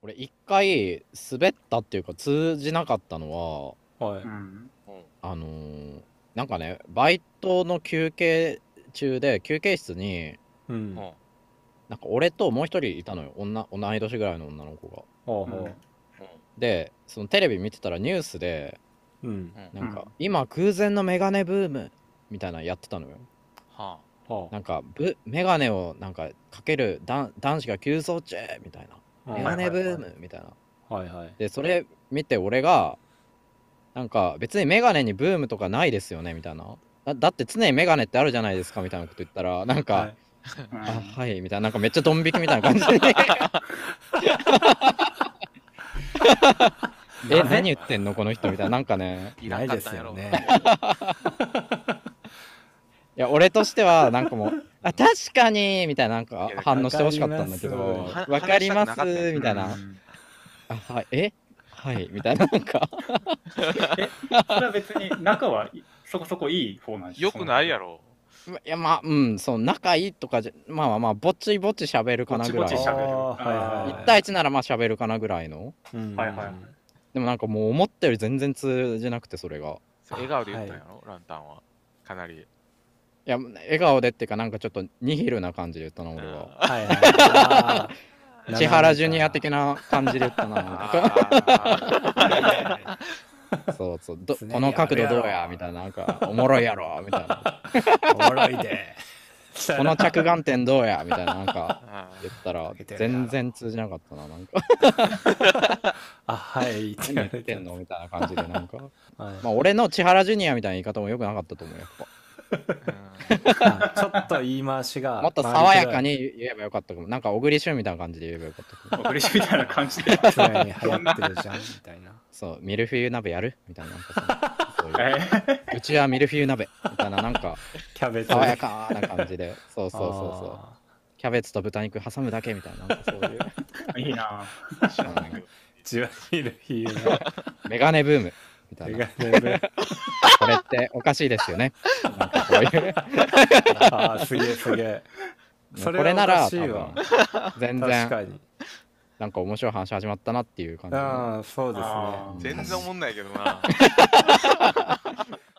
俺一回滑ったっていうか通じなかったのはい。 うん。 はなんかねバイトの休憩中で休憩室にうん。 なんか俺ともう一人いたのよ、同い年ぐらいの女の子が。 ほうほでそのテレビ見てたらニュースでう。うん。 なんか今空前のメガネブームみたいなのやってたのよ。 はあ。 なんかメガネをなんかかける男子が急増中みたいな、メガネブームみたいな。 はいはい。 でそれ見て俺がなんか別にメガネにブームとかないですよねみたいな、だって常にメガネってあるじゃないですかみたいなこと言ったらなんか、 はい。 あはいみたいな、なんかめっちゃドン引きみたいな感じで何言ってんのこの人みたいな、なんかねいらんかったんやろないね。 いや俺としてはなんかもうあ確かにみたいななんか反応してほしかったんだけど、わかりますみたいな、あはいはいみたいな、なんかそれは別に仲はそこそこいい方なんですか？ よくないやろ。 いやまあそう仲いいとかじゃまあぼちぼち喋るかなぐらい、 ぼちぼち喋る。 1対1ならまあ喋るかなぐらいの。 はいはい。 でもなんかもう思ったより全然通じなくて、それが笑顔で言ったんやろ、ランタンは。かなり。 いや笑顔でっていうかなんかちょっとニヒルな感じで言ったな俺は。 はいはい。 千原ジュニア的な感じで言ったな。そうそう、この角度どうやみたいな、なんかおもろいやろみたいな、 おもろいでこの着眼点どうやみたいななんか言ったら全然通じなかったな、なんかあはい何言ってんのみたいな感じでなんか、 はい、 まあ俺の千原ジュニアみたいな言い方もよくなかったと思うやっぱちょっと言い回しがもっと爽やかに言えばよかったかも。なんか小栗旬みたいな感じで言えばよかったかも。 小栗旬みたいな感じで常に流行ってるじゃんみたいな。 そうミルフィーユ鍋やるみたいな、なんかそういううちはミルフィーユ鍋みたいな、なんかキャベツ爽やかな感じでそうキャベツと豚肉挟むだけみたいな、なんかそういういいなじわミルフィーユのメガネブームみたいな、これっておかしいですよね、なんかこういうああすげえすげえ、 これならそれはおかしいわ全確然かになんか面白い話始まったなっていう感じ。 ああそうですね全然おもんないけどな。